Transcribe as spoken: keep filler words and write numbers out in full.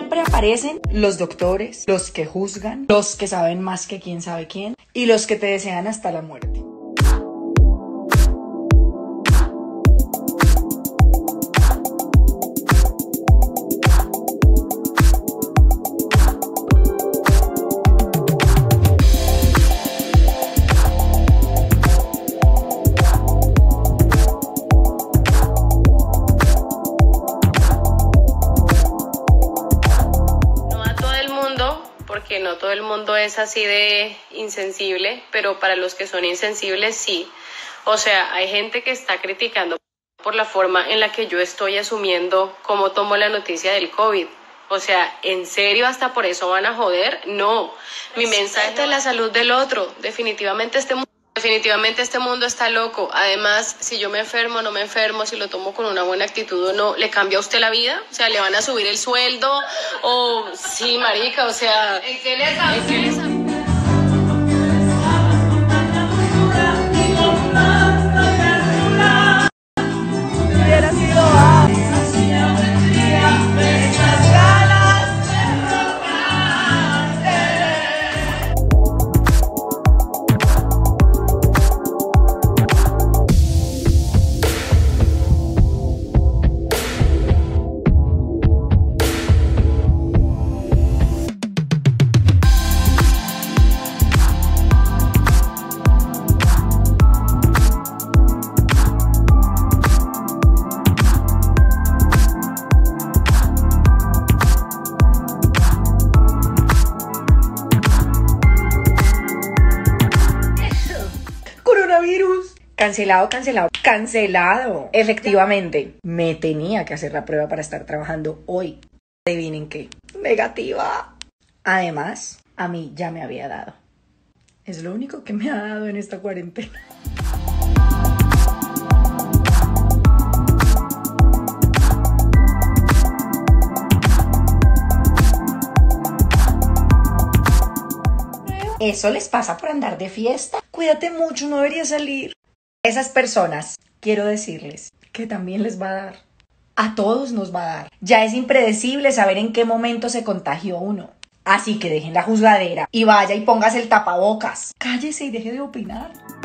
siempre aparecen los doctores, los que juzgan, los que saben más que quién sabe quién y los que te desean hasta la muerte. Porque no todo el mundo es así de insensible, pero para los que son insensibles sí. O sea, hay gente que está criticando por la forma en la que yo estoy asumiendo cómo tomo la noticia del COVID. O sea, ¿en serio hasta por eso van a joder? No. Mi mensaje es la salud del otro. Definitivamente este mundo, definitivamente este mundo está loco. Además, si yo me enfermo o no me enfermo, si lo tomo con una buena actitud o no, ¿le cambia a usted la vida? O sea, ¿le van a subir el sueldo? O sí, marica, o sea, ¿en qué les afecta? Hubiera sido ah. Coronavirus. Cancelado, cancelado, cancelado. Efectivamente, me tenía que hacer la prueba para estar trabajando hoy. Adivinen qué. Negativa. Además, a mí ya me había dado. Es lo único que me ha dado en esta cuarentena. Eso les pasa por andar de fiesta. Cuídate mucho, no deberías salir. Esas personas, quiero decirles que también les va a dar. A todos nos va a dar. Ya es impredecible saber en qué momento se contagió uno. Así que dejen la juzgadera y vaya y póngase el tapabocas. Cállese y deje de opinar.